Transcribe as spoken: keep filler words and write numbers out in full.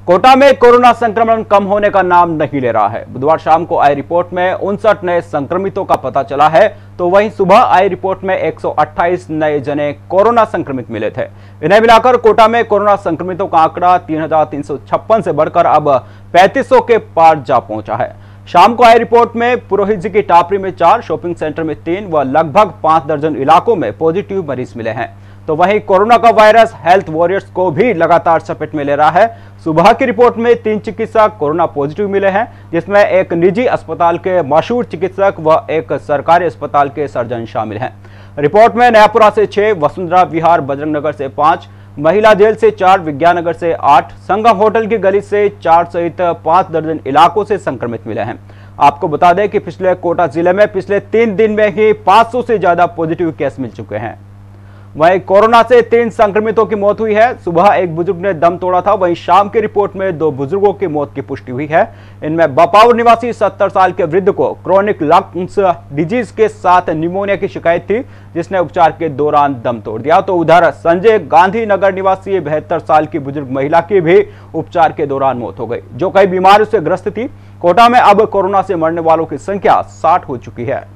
कोटा में कोरोना संक्रमण कम होने का नाम नहीं ले रहा है। बुधवार शाम को आई रिपोर्ट में उनसठ नए संक्रमितों का पता चला है, तो वहीं सुबह आई रिपोर्ट में एक सौ अट्ठाईस नए जने कोरोना संक्रमित मिले थे। इन्हें मिलाकर कोटा में कोरोना संक्रमितों का आंकड़ा तीन हजार तीन सौ छप्पन से बढ़कर अब पैंतीस सौ के पार जा पहुंचा है। शाम को आई रिपोर्ट में पुरोहित जी की टापरी में चार, शॉपिंग सेंटर में तीन व लगभग पांच दर्जन इलाकों में पॉजिटिव मरीज मिले हैं। तो वहीं कोरोना का वायरस हेल्थ वॉरियर्स को भी लगातार चपेट में ले रहा है। सुबह की रिपोर्ट में तीन चिकित्सक कोरोना पॉजिटिव मिले हैं, जिसमें एक निजी अस्पताल के मशहूर चिकित्सक व एक सरकारी अस्पताल के सर्जन शामिल हैं। रिपोर्ट में नयापुरा से छह, वसुंधरा विहार बजरंग नगर से पांच, महिला जेल से चार, विज्ञान नगर से आठ, संगम होटल की गली से चार सहित पांच दर्जन इलाकों से संक्रमित मिले हैं। आपको बता दें कि पिछले कोटा जिले में पिछले तीन दिन में ही पांच सौ से ज्यादा पॉजिटिव केस मिल चुके हैं। वहीं कोरोना से तीन संक्रमितों की मौत हुई है। सुबह एक बुजुर्ग ने दम तोड़ा था, वहीं शाम की रिपोर्ट में दो बुजुर्गों की मौत की पुष्टि हुई है। इनमें बपाउर निवासी सत्तर साल के वृद्ध को क्रोनिक लंग्स डिजीज के साथ निमोनिया की शिकायत थी, जिसने उपचार के दौरान दम तोड़ दिया। तो उधर संजय गांधी नगर निवासी बहत्तर साल की बुजुर्ग महिला की भी उपचार के दौरान मौत हो गई, जो कई बीमारियों से ग्रस्त थी। कोटा में अब कोरोना से मरने वालों की संख्या साठ हो चुकी है।